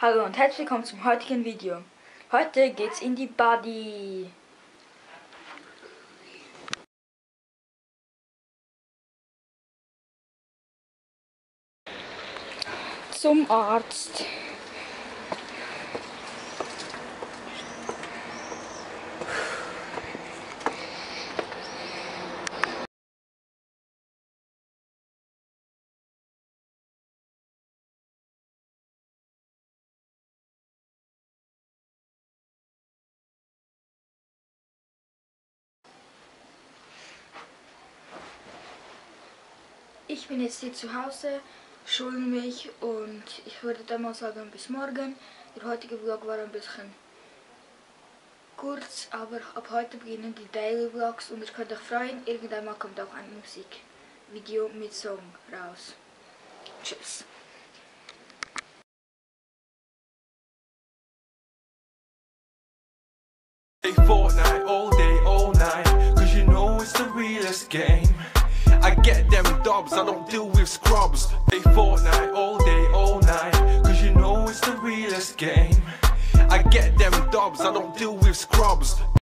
Hallo und herzlich willkommen zum heutigen Video. Heute geht's in die Body. Zum Arzt. Ich bin jetzt hier zu Hause, schule mich und ich würde dann mal sagen bis morgen. Der heutige Vlog war ein bisschen kurz, aber ab heute beginnen die Daily Vlogs und ihr könnt euch freuen, irgendwann mal kommt auch ein Musikvideo mit Song raus. Tschüss. Fortnite all day, all night, cause you know it's the realest game. I get them dubs, I don't deal with scrubs. Play Fortnite all day, all night, cause you know it's the realest game. I get them dubs, I don't deal with scrubs.